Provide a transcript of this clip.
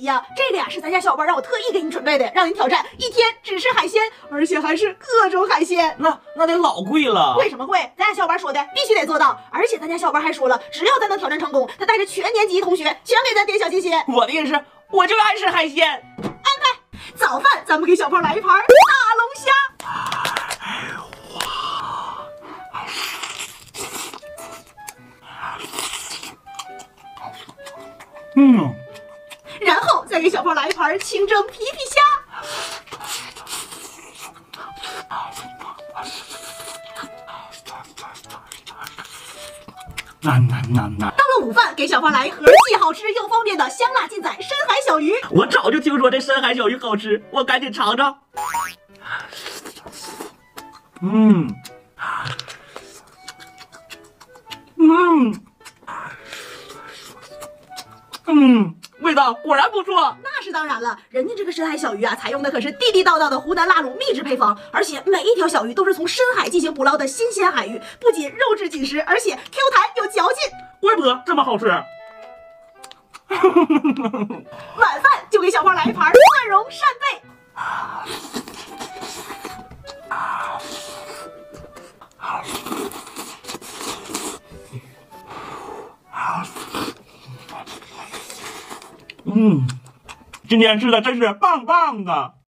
急呀！这个呀是咱家小伙伴让我特意给你准备的，让你挑战1天只吃海鲜，而且还是各种海鲜。 那得老贵了。 贵什么贵？咱家小伙伴说的必须得做到，而且咱家小伙伴还说了，只要咱能挑战成功，他带着全年级同学全给咱点小心心。 我的意思是，我就爱吃海鲜。 安排早饭，咱们给小胖来一盘大龙虾。然后再给小胖来一盘清蒸皮皮虾。到了午饭，给小胖来一盒既好吃又方便的香辣劲仔深海小鱼。 我早就听说这深海小鱼好吃，我赶紧尝尝。味道果然不错。 那是当然了，人家这个深海小鱼啊，采用的可是地地道道的湖南辣卤秘制配方，而且每一条小鱼都是从深海进行捕捞的新鲜海鱼，不仅肉质紧实，而且 Q 弹有嚼劲， 怪不得这么好吃。 晚饭就给小胖来一盘蒜蓉扇贝。 今天吃的真是棒棒的。